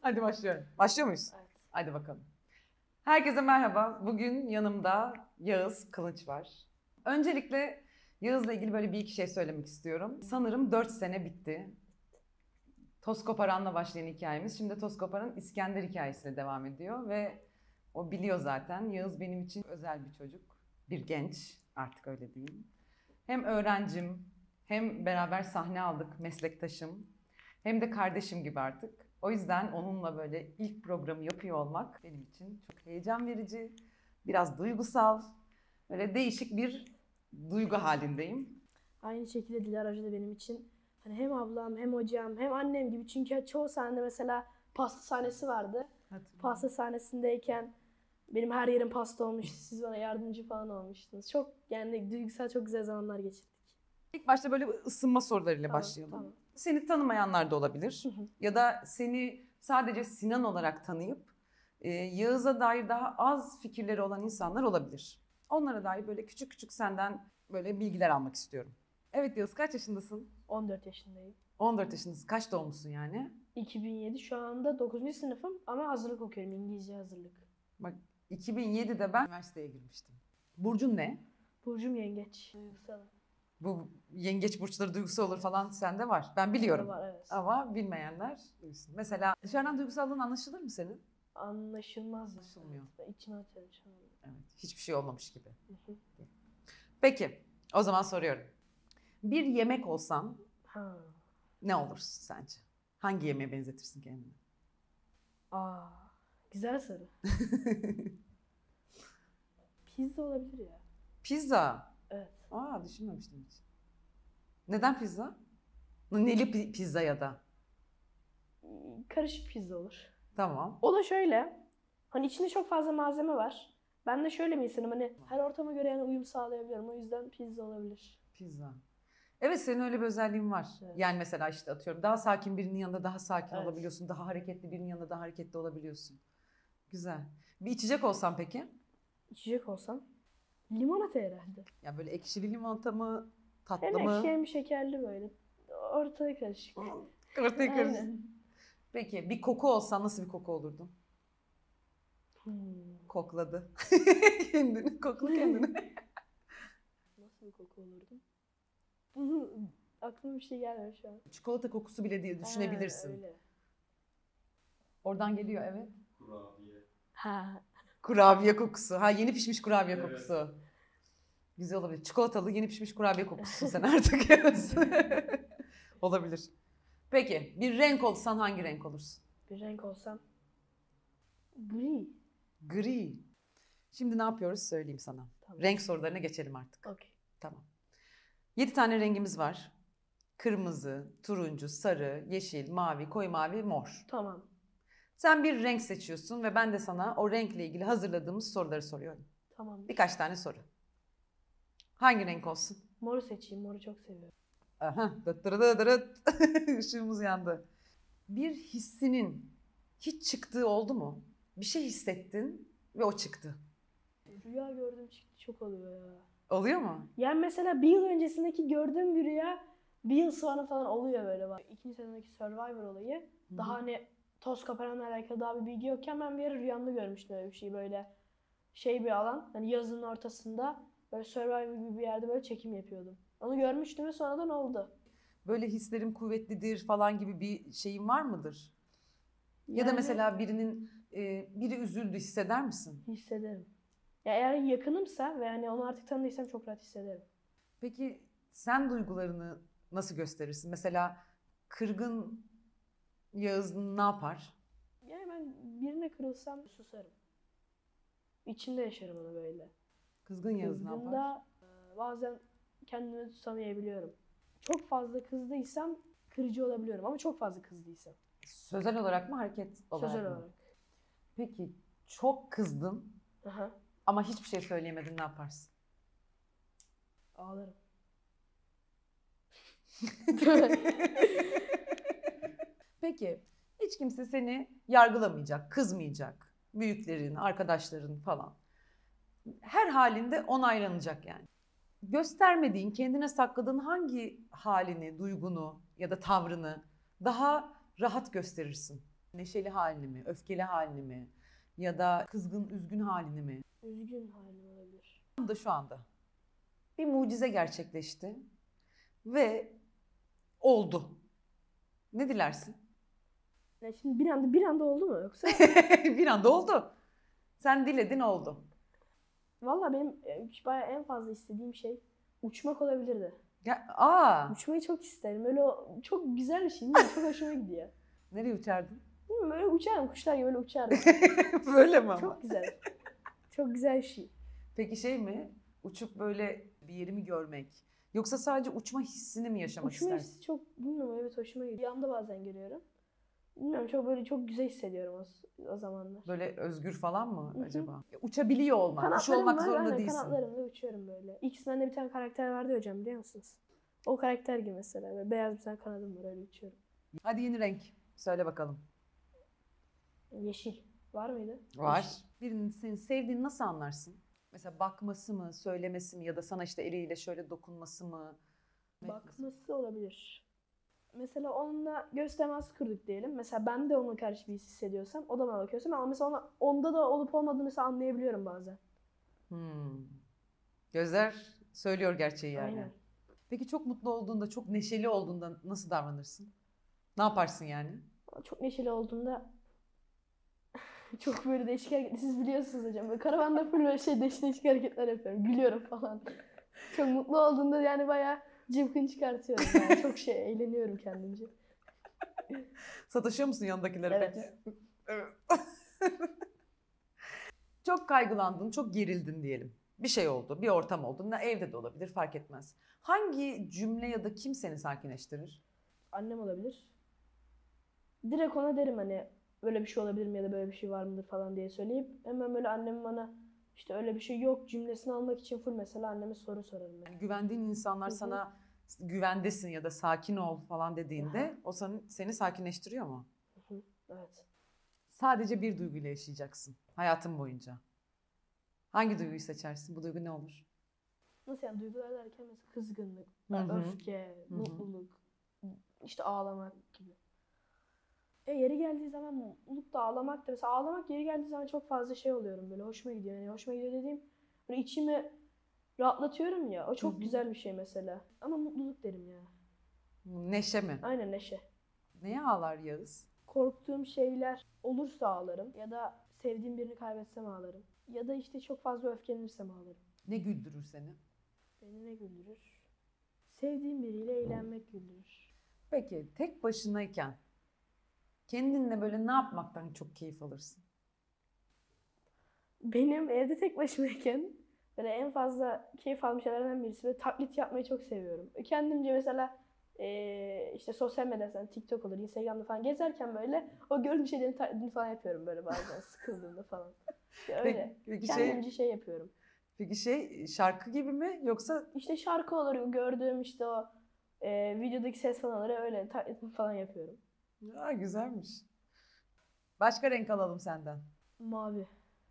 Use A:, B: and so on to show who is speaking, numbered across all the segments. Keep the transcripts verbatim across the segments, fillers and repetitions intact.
A: Hadi başlıyorum. Başlıyor muyuz?
B: Evet.
A: Hadi bakalım. Herkese merhaba. Bugün yanımda Yağız Kılıç var. Öncelikle Yağız'la ilgili böyle bir iki şey söylemek istiyorum. Sanırım dört sene bitti. Toz Koparan'la başlayan hikayemiz şimdi Toz Koparan İskender hikayesiyle devam ediyor ve o biliyor zaten. Yağız benim için özel bir çocuk, bir genç, artık öyle diyeyim. Hem öğrencim, hem beraber sahne aldık, meslektaşım, hem de kardeşim gibi artık. O yüzden onunla böyle ilk programı yapıyor olmak benim için çok heyecan verici, biraz duygusal, böyle değişik bir duygu halindeyim.
B: Aynı şekilde Dilara Hoca da benim için hani hem ablam hem hocam hem annem gibi. Çünkü çoğu sahnede mesela pasta sahnesi vardı. Pasta sahnesindeyken benim her yerim pasta olmuştu. Siz bana yardımcı falan olmuştunuz. Çok yani duygusal çok güzel zamanlar geçirdik.
A: İlk başta böyle bir ısınma sorularıyla
B: Tamam,
A: başlayalım.
B: tamam.
A: Seni tanımayanlar da olabilir. Ya da seni sadece Sinan olarak tanıyıp e, Yağız'a dair daha az fikirleri olan insanlar olabilir. Onlara dair böyle küçük küçük senden böyle bilgiler almak istiyorum. Evet Yağız, kaç yaşındasın?
B: on dört yaşındayım.
A: on dört yaşındasın. Kaç doğumlusun yani?
B: iki bin yedi şu anda dokuzuncu sınıfım ama hazırlık okuyorum. İngilizce hazırlık.
A: Bak, iki bin yedide ben üniversiteye girmiştim. Burcun ne?
B: Burcum yengeç. Duygusal.
A: Bu yengeç burçları duygusal olur falan sende var. Ben biliyorum.
B: Var, evet.
A: Ama bilmeyenler duysun. Mesela dışarıdan duygusallığın anlaşılır mı senin?
B: Anlaşılmaz.
A: Anlaşılmıyor.
B: Evet, içime atıyorum şu an.
A: Evet, hiçbir şey olmamış gibi. Peki, o zaman soruyorum. Bir yemek olsan
B: Ha.
A: ne olursun sence? Hangi yemeğe benzetirsin kendini?
B: Aa, güzel soru. Pizza olabilir ya.
A: Pizza.
B: Evet.
A: Aa, düşünmemiştim hiç. Neden pizza? Neli pi- pizza ya da.
B: Karışık pizza olur.
A: Tamam.
B: O da şöyle. Hani içinde çok fazla malzeme var. Ben de şöyle bir insanım, hani her ortama göre yani uyum sağlayabiliyorum. O yüzden pizza olabilir.
A: Pizza. Evet, senin öyle bir özelliğin var.
B: Evet.
A: Yani mesela işte atıyorum daha sakin birinin yanında daha sakin
B: Evet.
A: olabiliyorsun. Daha hareketli birinin yanında daha hareketli olabiliyorsun. Güzel. Bir içecek olsan peki?
B: İçecek olsam limonata herhalde.
A: Ya böyle ekşili limonata mı? Tatlı
B: Hem
A: mı?
B: ekşi hem şekerli böyle. Ortaya karışık.
A: Ortaya karışık.
B: Aynen.
A: Peki bir koku olsan nasıl bir koku olurdun?
B: Hmm.
A: Kokladı. Kendini. Kokla kendini.
B: Nasıl bir koku olurdum? Bunu aklıma bir şey gelmiyor şu an.
A: Çikolata kokusu bile diye düşünebilirsin.
B: Ha, öyle.
A: Oradan geliyor, evet.
C: Kurabiye.
B: Ha.
A: Kurabiye kokusu. Ha, yeni pişmiş kurabiye
C: Evet.
A: kokusu. Güzel olabilir. Çikolatalı yeni pişmiş kurabiye kokusu sen artık. Olabilir. Peki bir renk olsan hangi renk olursun?
B: Bir renk olsam gri.
A: Gri. Şimdi ne yapıyoruz söyleyeyim sana.
B: Tamam.
A: Renk sorularına geçelim artık.
B: Okey.
A: Tamam. Yedi tane rengimiz var. Kırmızı, turuncu, sarı, yeşil, mavi, koyu mavi, mor.
B: Tamam.
A: Sen bir renk seçiyorsun ve ben de sana o renkle ilgili hazırladığımız soruları soruyorum.
B: Tamam.
A: Birkaç tane soru. Hangi renk olsun?
B: Moru seçeyim. Moru çok seviyorum.
A: Aha, dıt dırı dı dırıt. Işığımız yandı. Bir hissinin hiç çıktığı oldu mu? Bir şey hissettin ve o çıktı.
B: Rüya gördüğüm çıktı çok oluyor ya.
A: Oluyor mu?
B: Yani mesela bir yıl öncesindeki gördüğüm bir rüya bir yıl sonra falan oluyor böyle bak. İkinci sezondaki Survivor olayı.
A: Hı-hı.
B: Daha hani Toz Koparan'la alakalı daha bir bilgi yokken ben bir ara rüyamda görmüştüm öyle bir şey, böyle şey bir alan. Hani yazın ortasında böyle Survivor gibi bir yerde böyle çekim yapıyordum. Onu görmüştüm ve sonradan oldu.
A: Böyle hislerim kuvvetlidir falan gibi bir şeyin var mıdır? Ya da
B: Yani
A: mesela birinin e, biri üzüldü hisseder misin?
B: hissederim. Ya eğer yakınımsa ve hani onu artık tanıdıysam çok rahat hissederim.
A: Peki sen duygularını nasıl gösterirsin? Mesela kırgın Yağız ne yapar?
B: Yani ben birine kırılsam susarım. İçimde yaşarım onu böyle.
A: Kızgın Yağız ne yapar?
B: Kızdığımda e, bazen kendimi tutamayabiliyorum. Çok fazla kızdıysam kırıcı olabiliyorum ama çok fazla kızdıysam.
A: Sözel olarak mı, hareket olarak
B: Sözel
A: mı?
B: olarak.
A: Peki çok kızdın
B: Aha.
A: ama hiçbir şey söyleyemedin, ne yaparsın?
B: Ağlarım.
A: Peki hiç kimse seni yargılamayacak, kızmayacak. Büyüklerin, arkadaşların falan. Her halinde onaylanacak yani. Göstermediğin, kendine sakladığın hangi halini, duygunu ya da tavrını daha rahat gösterirsin? Neşeli halini mi, öfkeli halini mi ya da kızgın, üzgün halini mi?
B: Üzgün halim olabilir.
A: Tam da şu anda bir mucize gerçekleşti ve oldu. Ne dilersin?
B: Ya şimdi bir anda bir anda oldu mu yoksa?
A: Bir anda oldu. Sen diledin oldu.
B: Valla benim e, bayağı en fazla istediğim şey uçmak olabilirdi.
A: Ya, aa,
B: Uçmayı çok isterim. Öyle o- çok güzel bir şey. Bilmiyorum, çok hoşuma gidiyor.
A: nereye uçardın?
B: Bilmiyorum, böyle uçarım. Kuşlar gibi böyle uçardım.
A: Böyle mi ama?
B: Çok güzel. Çok güzel bir şey.
A: Peki şey mi? Uçup böyle bir yeri mi görmek? Yoksa sadece uçma hissini mi yaşamak
B: Uçma
A: istersin?
B: hissi çok bilmiyorum, evet hoşuma gidiyor. Bir anda bazen görüyorum. Bilmiyorum, çok böyle çok güzel hissediyorum o, o zamanlar.
A: Böyle özgür falan mı
B: Hı hı.
A: acaba? Ya, uçabiliyor olmak. Kuş
B: Kanatlarım
A: olmak
B: var,
A: zorunda
B: aynen,
A: değilsin.
B: kanatlarımla uçuyorum böyle. X-Men'de bir tane karakter vardı hocam, biliyor musunuz? O karakter gibi mesela. Böyle beyaz bir tane kanadım var, öyle uçuyorum.
A: Hadi yeni renk. Söyle bakalım.
B: Yeşil. Var mıydı?
A: Var.
B: Yeşil.
A: Birinin seni sevdiğini nasıl anlarsın? Mesela bakması mı, söylemesi mi ya da sana işte eliyle şöyle dokunması mı?
B: Bakması olabilir. Mesela onunla göz teması kırdık diyelim. Mesela ben de ona karşı bir his hissediyorsam, o da bana bakıyorsa, ama mesela ona, onda da olup olmadığını mesela anlayabiliyorum bazen.
A: Hmm. Gözler söylüyor gerçeği yani.
B: Aynen.
A: Peki çok mutlu olduğunda, çok neşeli olduğunda nasıl davranırsın? Ne yaparsın yani?
B: Ama çok neşeli olduğunda çok böyle değişik hareketler, siz biliyorsunuz hocam. Böyle karavanda full böyle şey değişik değişik hareketler yapıyorum. Gülüyorum falan. Çok mutlu olduğunda yani bayağı cıvkın çıkartıyorum. Yani çok şey eğleniyorum kendimce.
A: Sataşıyor musun yanındakilere
B: Evet.
A: peki? Evet. Çok kaygılandın, çok gerildin diyelim. Bir şey oldu, bir ortam oldu. Ne evde de olabilir, fark etmez. Hangi cümle ya da kim seni sakinleştirir?
B: Annem olabilir. Direkt ona derim hani böyle bir şey olabilir mi ya da böyle bir şey var mıdır falan diye söyleyip hemen böyle annem bana işte öyle bir şey yok cümlesini almak için full mesela anneme soru sorarım. Yani.
A: Yani güvendiğin insanlar
B: Hı hı.
A: sana güvendesin ya da sakin ol falan dediğinde o seni, seni sakinleştiriyor mu?
B: Hı hı, evet.
A: Sadece bir duyguyla yaşayacaksın hayatın boyunca. Hangi duyguyu seçersin? Bu duygu ne olur?
B: Nasıl yani, duygular derken mesela kızgınlık,
A: Hı hı.
B: öfke,
A: Hı hı.
B: mutluluk, işte ağlamak gibi. E yeri geldiği zaman mutluluk da ağlamak da, mesela ağlamak yeri geldiği zaman çok fazla şey oluyorum, böyle hoşuma gidiyor. Yani hoşuma gidiyor dediğim böyle içimi rahatlatıyorum ya, o çok
A: Hı hı.
B: güzel bir şey mesela. Ama mutluluk derim ya.
A: Neşe mi?
B: Aynen, neşe.
A: Neye ağlar Yağız?
B: Korktuğum şeyler olursa ağlarım ya da sevdiğim birini kaybetsem ağlarım. Ya da işte çok fazla öfkelenirsem ağlarım.
A: Ne güldürür seni?
B: Beni ne güldürür? Sevdiğim biriyle eğlenmek güldürür.
A: Peki tek başınayken kendinle böyle ne yapmaktan çok keyif alırsın?
B: Benim evde tek başımayken böyle en fazla keyif aldığım şeylerden birisi böyle taklit yapmayı çok seviyorum. Kendimce mesela eee, işte sosyal medyada, TikTok olur, Instagram'da falan gezerken böyle o gördüğüm şeylerin taklidini falan yapıyorum böyle bazen sıkıldığımda falan. İşte öyle.
A: Peki
B: Kendimce
A: şey,
B: şey yapıyorum.
A: peki şey şarkı gibi mi yoksa
B: İşte şarkı olur, gördüğüm işte o e, videodaki ses falan olur, öyle taklit falan yapıyorum.
A: ya güzelmiş. Başka renk alalım senden.
B: Mavi.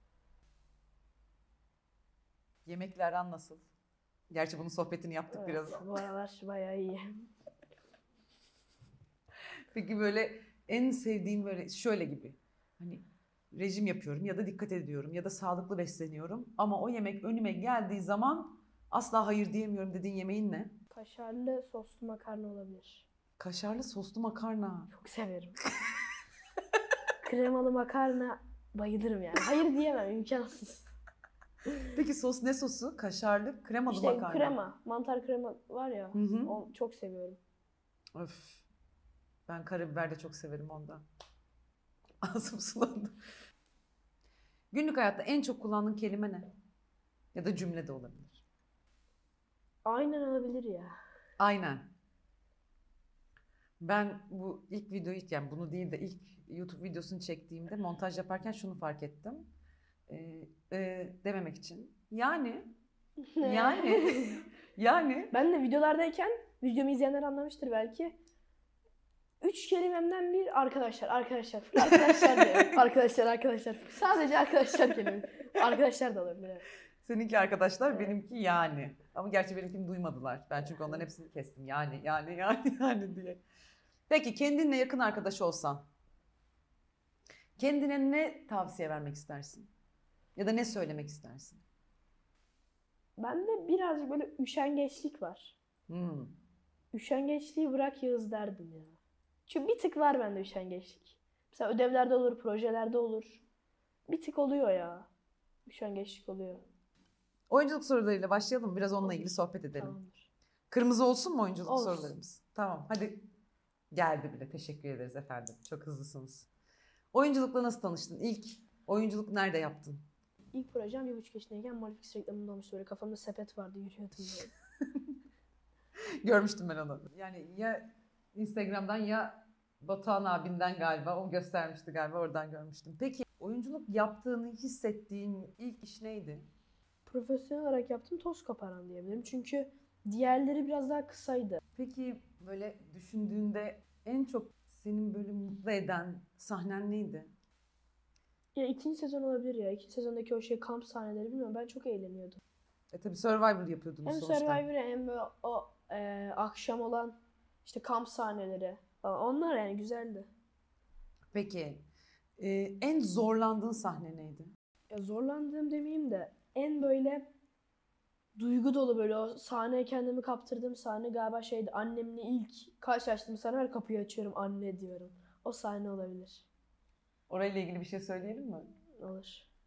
A: Yemekle aran nasıl? Gerçi bunun sohbetini yaptık
B: Evet,
A: biraz.
B: bu aralar bayağı iyi.
A: Peki böyle en sevdiğin böyle şöyle gibi. Hani rejim yapıyorum ya da dikkat ediyorum ya da sağlıklı besleniyorum ama o yemek önüme geldiği zaman asla hayır diyemiyorum dediğin yemeğin ne?
B: Kaşarlı soslu makarna olabilir.
A: Kaşarlı soslu makarna.
B: Çok severim. Kremalı makarna bayılırım yani. Hayır diyemem, imkansız.
A: Peki sos ne sosu? Kaşarlı, kremalı
B: İşte
A: makarna.
B: krema, mantar krema var ya,
A: Hı hı.
B: o çok seviyorum.
A: Öf. Ben karabiber de çok severim ondan. Ağzım sulandı. Günlük hayatta en çok kullandığın kelime ne? Ya da cümle de olabilir.
B: Aynen olabilir ya.
A: Aynen. Ben bu ilk videoyu, yani bunu değil de ilk YouTube videosunu çektiğimde montaj yaparken şunu fark ettim. Ee, e, dememek için. Yani, yani, yani.
B: Ben de videolardayken, videomu izleyenler anlamıştır belki. Üç kelimemden bir arkadaşlar, arkadaşlar, full arkadaşlar diyorum. Arkadaşlar, arkadaşlar. Sadece arkadaşlar kelime. Arkadaşlar da olabilir. Evet.
A: Seninki arkadaşlar,
B: Evet.
A: benimki yani. Ama gerçi benimkini duymadılar. Ben çünkü onların hepsini kestim. Yani, yani, yani, yani diye. Peki kendinle yakın arkadaş olsan Kendine ne tavsiye vermek istersin? Ya da ne söylemek istersin?
B: Bende birazcık böyle üşengeçlik var.
A: Hmm.
B: Üşengeçliği bırak Yağız derdim ya. Çünkü bir tık var bende üşengeçlik. Mesela ödevlerde olur, projelerde olur. Bir tık oluyor ya. Üşengeçlik oluyor.
A: Oyunculuk sorularıyla başlayalım. Biraz onunla ilgili sohbet edelim.
B: Tamamdır.
A: Kırmızı olsun mu oyunculuk
B: Olsun.
A: sorularımız? Tamam, hadi. Geldi bile. Teşekkür ederiz efendim. Çok hızlısınız. Oyunculukla nasıl tanıştın? İlk oyunculuk nerede yaptın?
B: İlk projem bir buçuk yaşındayken Molfix reklamında olmuştu. Böyle kafamda sepet vardı, yürüyordum böyle.
A: Görmüştüm ben onu. Yani ya Instagram'dan ya Batuhan abinden galiba. O göstermişti galiba. Oradan görmüştüm. Peki oyunculuk yaptığını hissettiğin ilk iş neydi?
B: Profesyonel olarak yaptım, toz koparan diyebilirim. Çünkü diğerleri biraz daha kısaydı.
A: Peki böyle düşündüğünde en çok senin böyle mutlu eden sahnen neydi?
B: Ya ikinci sezon olabilir ya. İkinci sezondaki o şey kamp sahneleri bilmiyorum. Ben çok eğleniyordum.
A: E tabii Survivor yapıyordunuz
B: Hem
A: sonuçta.
B: Survivor'ı hem böyle o e, akşam olan işte kamp sahneleri falan. Onlar yani güzeldi.
A: Peki e, en zorlandığın sahne neydi?
B: Ya zorlandığım demeyeyim de en böyle duygu dolu böyle o sahneye kendimi kaptırdığım sahne galiba şeydi. Annemle ilk karşılaştığım sahne var, kapıyı açıyorum anne diyorum. O sahne olabilir.
A: Orayla ilgili bir şey söyleyelim mi?
B: Olur.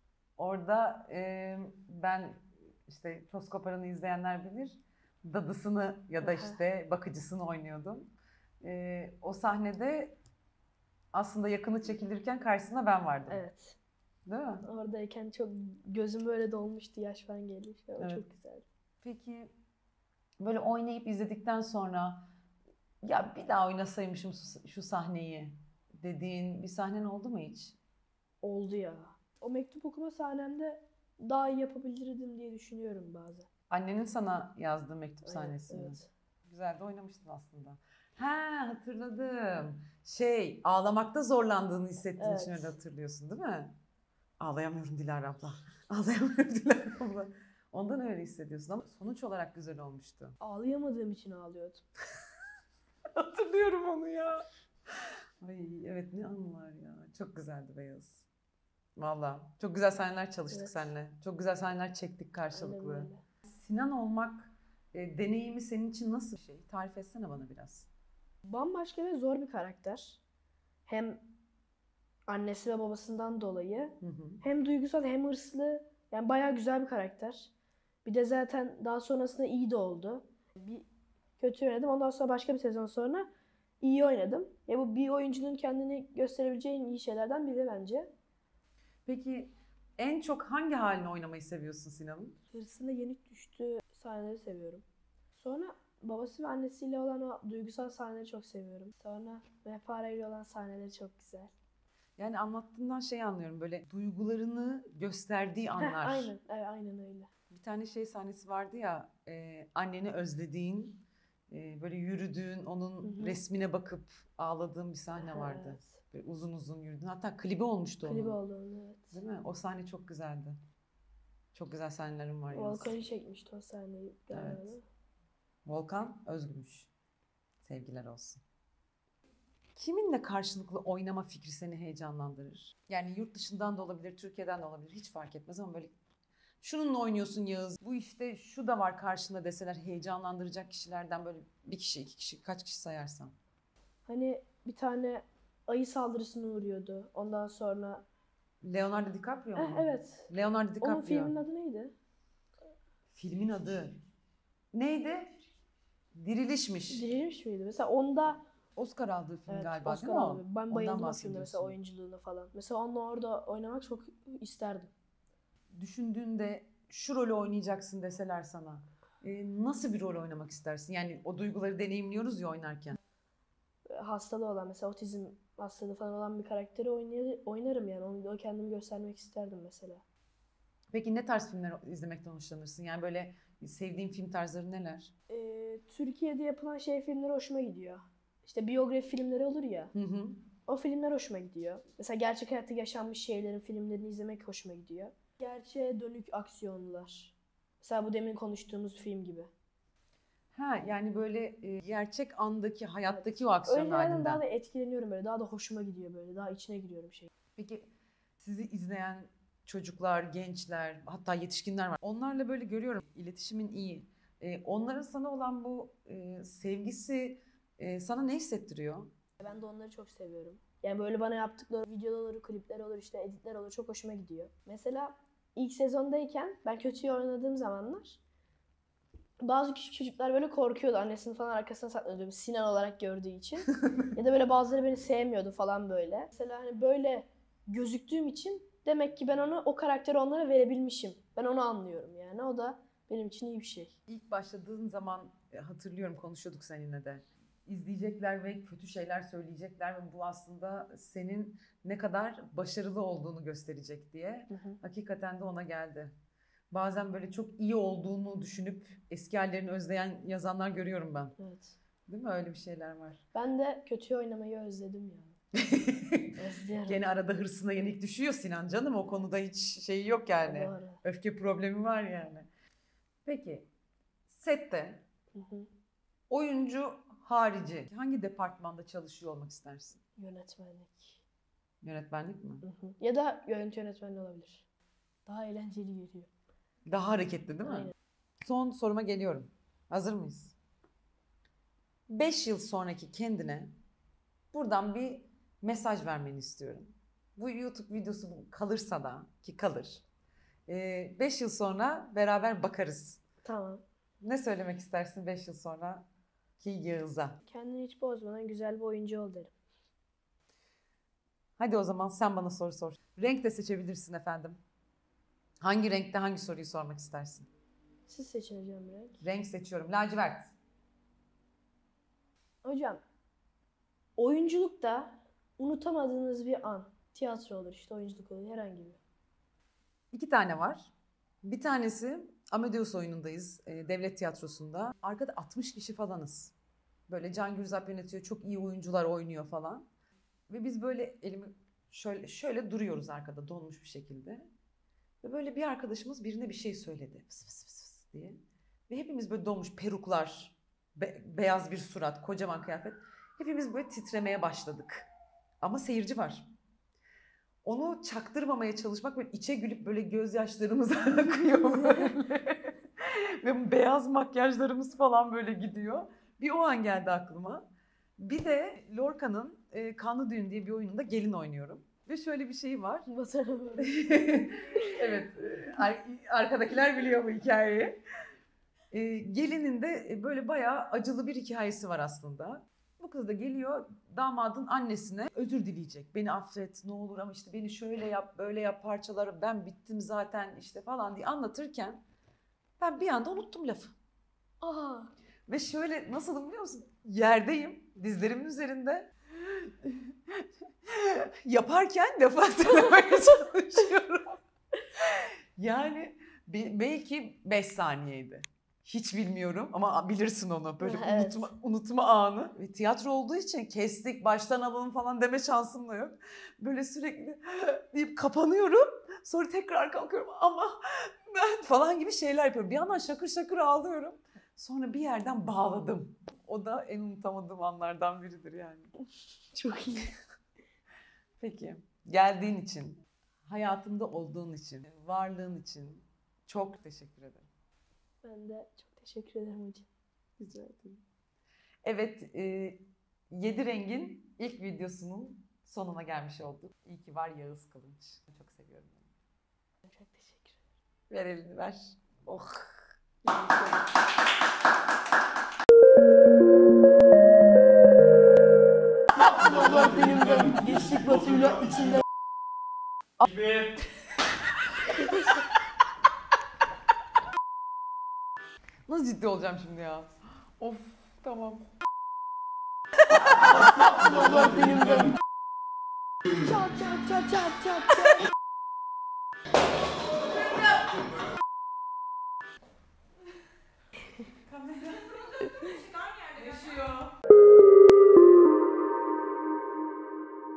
A: Orada e, ben işte Toz Koparan'ı izleyenler bilir. Dadısını ya da
B: Aha.
A: işte bakıcısını oynuyordum. E, o sahnede aslında yakını çekilirken karşısında ben vardım.
B: Evet.
A: Değil mi?
B: Oradayken çok gözüm böyle dolmuştu, yaş falan geliyor. O
A: Evet.
B: çok güzeldi.
A: Peki böyle oynayıp izledikten sonra ya bir daha oynasaymışım şu, şu sahneyi dediğin bir sahnen oldu mu hiç?
B: Oldu ya. O mektup okuma sahnemde daha iyi yapabilirdim diye düşünüyorum bazen.
A: Annenin sana yazdığı mektup
B: Aynen,
A: sahnesinde.
B: evet.
A: Güzel de oynamıştın aslında. Ha, hatırladım. Şey, ağlamakta zorlandığını hissettiğin
B: Evet.
A: için öyle hatırlıyorsun değil mi? Ağlayamıyorum Dilara abla. Ağlayamıyorum Dilara abla. Ondan öyle hissediyorsun ama sonuç olarak güzel olmuştu.
B: Ağlayamadığım için ağlıyordum.
A: Hatırlıyorum onu ya. Ay evet, ne anılar ya. Çok güzeldi Beyaz. Valla çok güzel sahneler çalıştık
B: Evet.
A: seninle. Çok güzel sahneler çektik
B: Aynen
A: karşılıklı.
B: öyle.
A: Sinan olmak e, deneyimi senin için nasıl bir şey? Tarif etsene bana biraz.
B: Bambaşka ve zor bir karakter. Hem annesi ve babasından dolayı
A: Hı hı.
B: hem duygusal hem hırslı. Yani bayağı güzel bir karakter. Bir de zaten daha sonrasında iyi de oldu. Bir kötü oynadım. Ondan sonra başka bir sezon sonra iyi oynadım. Ya bu bir oyuncunun kendini gösterebileceği en iyi şeylerden biri bence.
A: Peki en çok hangi halini oynamayı seviyorsun Sinan'ın?
B: Hırsına yenik düştüğü sahneleri seviyorum. Sonra babası ve annesiyle olan o duygusal sahneleri çok seviyorum. Sonra Vefare'yle olan sahneleri çok güzel.
A: Yani anlattığından şeyi anlıyorum, böyle duygularını gösterdiği
B: Heh,
A: anlar.
B: aynen, evet, aynen öyle.
A: Bir tane şey sahnesi vardı ya, e, anneni özlediğin, e, böyle yürüdüğün, onun
B: Hı hı.
A: resmine bakıp ağladığın bir sahne vardı.
B: Evet.
A: Böyle uzun uzun yürüdün. Hatta klibi olmuştu onun.
B: Klibi oldu onun, evet.
A: Değil mi? O sahne çok güzeldi. Çok güzel sahnelerim var Yağız.
B: Volkan'ı çekmişti o sahneyi galiba.
A: Evet.
B: değil mi?
A: Volkan Özgümüş. Sevgiler olsun. Kiminle karşılıklı oynama fikri seni heyecanlandırır? Yani yurt dışından da olabilir, Türkiye'den de olabilir. Hiç fark etmez ama böyle şununla oynuyorsun Yağız, bu işte şu da var karşında deseler heyecanlandıracak kişilerden böyle bir kişi, iki kişi, kaç kişi sayarsan.
B: Hani bir tane ayı saldırısına uğruyordu. Ondan sonra...
A: Leonardo DiCaprio
B: Eh,
A: mu?
B: evet.
A: Leonardo DiCaprio.
B: Onun filmin adı neydi?
A: Filmin adı neydi? Dirilişmiş.
B: Dirilmiş miydi? Mesela onda
A: Oscar aldığı film
B: evet,
A: galiba
B: Oscar
A: değil mi o?
B: aldı. Ben
A: Ondan
B: bayıldım o filmde
A: bahsediyorsun.
B: mesela oyunculuğuna falan. Mesela onunla orada oynamak çok isterdim.
A: Düşündüğünde şu rolü oynayacaksın deseler sana, e, nasıl bir rol oynamak istersin? Yani o duyguları deneyimliyoruz ya oynarken.
B: Hastalığı olan mesela otizm hastalığı falan olan bir karakteri oynay- oynarım yani. Onu da kendimi göstermek isterdim mesela.
A: Peki ne tarz filmler izlemekten hoşlanırsın? Yani böyle sevdiğin film tarzları neler?
B: Ee, Türkiye'de yapılan şey filmleri hoşuma gidiyor. İşte biyografi filmleri olur ya.
A: Hı hı.
B: O filmler hoşuma gidiyor. Mesela gerçek hayatta yaşanmış şeylerin filmlerini izlemek hoşuma gidiyor. Gerçeğe dönük aksiyonlar. Mesela bu demin konuştuğumuz film gibi.
A: Ha yani böyle e, gerçek andaki hayattaki o aksiyon
B: Öyle yerden
A: halinden.
B: daha da etkileniyorum böyle. Daha da hoşuma gidiyor böyle. Daha içine giriyorum şey.
A: Peki sizi izleyen çocuklar, gençler, hatta yetişkinler var. Onlarla böyle görüyorum iletişimin iyi. Ee, onların sana olan bu e, sevgisi e, sana ne hissettiriyor?
B: Ben de onları çok seviyorum. Yani böyle bana yaptıkları videolar olur, klipler olur, işte editler olur, çok hoşuma gidiyor. Mesela ilk sezondayken ben kötüyü oynadığım zamanlar bazı küçük çocuklar böyle korkuyordu. Annesini falan arkasına saklıyordu Sinan olarak gördüğü için. Ya da böyle bazıları beni sevmiyordu falan böyle. Mesela hani böyle gözüktüğüm için demek ki ben onu, o karakteri onlara verebilmişim. Ben onu anlıyorum yani. O da benim için iyi bir şey.
A: İlk başladığın zaman e, hatırlıyorum konuşuyorduk seninle de. İzleyecekler ve kötü şeyler söyleyecekler ve bu aslında senin ne kadar başarılı olduğunu gösterecek diye.
B: Hı hı.
A: Hakikaten de ona geldi. Bazen böyle çok iyi olduğunu düşünüp eski hallerini özleyen yazanlar görüyorum ben.
B: Evet.
A: Değil mi? Öyle bir şeyler var.
B: Ben de kötüyü oynamayı özledim ya. Özlüyorum.
A: Gene arada hırsına yenik düşüyor Sinan canım. O konuda hiç şeyi yok yani.
B: Doğru.
A: Öfke problemi var yani. Peki sette
B: Hı hı.
A: oyuncu harici hangi departmanda çalışıyor olmak istersin?
B: Yönetmenlik.
A: Yönetmenlik mi?
B: Hı hı. Ya da görüntü yönetmeni olabilir. Daha eğlenceli geliyor.
A: Daha hareketli değil mi?
B: Aynen.
A: Son soruma geliyorum. Hazır mıyız? beş yıl sonraki kendine buradan bir mesaj vermeni istiyorum. Bu YouTube videosu kalırsa da, ki kalır. beş yıl sonra beraber bakarız.
B: Tamam.
A: Ne söylemek istersin beş yıl sonra ki Yağız'a?
B: Kendini hiç bozmadan güzel bir oyuncu ol derim.
A: Hadi o zaman sen bana soru sor. Renk de seçebilirsin efendim. Hangi renkte hangi soruyu sormak istersin?
B: Siz seçin hocam renk.
A: Renk seçiyorum. Lacivert.
B: Hocam, oyunculukta unutamadığınız bir an. Tiyatro olur işte, oyunculuk olur, herhangi bir.
A: İki tane var. Bir tanesi Amadeus oyunundayız. e, Devlet Tiyatrosu'nda. Arkada altmış kişi falanız. Böyle Can Gürzap yönetiyor. Çok iyi oyuncular oynuyor falan. Ve biz böyle elimi şöyle şöyle duruyoruz arkada donmuş bir şekilde. Ve böyle bir arkadaşımız birine bir şey söyledi. Fıs fıs fıs fıs diye. Ve hepimiz böyle donmuş peruklar, be- beyaz bir surat, kocaman kıyafet. Hepimiz böyle titremeye başladık. Ama seyirci var. Onu çaktırmamaya çalışmak böyle içe gülüp böyle gözyaşlarımız akıyor böyle. Ve beyaz makyajlarımız falan böyle gidiyor. Bir o an geldi aklıma. Bir de Lorca'nın e, Kanlı Düğün diye bir oyununda gelin oynuyorum. Ve şöyle bir şey var.
B: Batarım.
A: Evet, e, ar- arkadakiler biliyor bu hikayeyi. E, gelinin de e, böyle bayağı acılı bir hikayesi var aslında. Bu kız da geliyor damadın annesine özür dileyecek. Beni affet ne olur ama işte beni şöyle yap böyle yap parçaları ben bittim zaten işte falan diye anlatırken ben bir anda unuttum lafı.
B: Aa.
A: Ve şöyle nasılım biliyor musun? Yerdeyim dizlerimin üzerinde yaparken lafı hatırlamaya çalışıyorum. Yani be- belki beş saniyeydi. Hiç bilmiyorum ama bilirsin onu. Böyle
B: Ha, evet.
A: unutma, unutma anı. Ve tiyatro olduğu için kestik, baştan alalım falan deme şansım da yok. Böyle sürekli deyip kapanıyorum. Sonra tekrar kalkıyorum ama ben falan gibi şeyler yapıyorum. Bir yandan şakır şakır ağlıyorum. Sonra bir yerden bağladım. O da en unutamadığım anlardan biridir yani.
B: Çok iyi.
A: Peki, geldiğin için, hayatımda olduğun için, varlığın için çok teşekkür ederim.
B: Ben de çok teşekkür ederim hocam.
A: Rica ederim. Evet, e, Yedi Rengin ilk videosunun sonuna gelmiş olduk. İyi ki var Yağız Kılınç. Çok seviyorum onu.
B: Çok teşekkür ederim.
A: Ver elini ver. Oh.
B: Allah benimden geçtik batıyla içinde.
A: Nasıl ciddi olacağım şimdi ya? Of, tamam.
B: Allah benimden. Çat çat çat çat çat çat.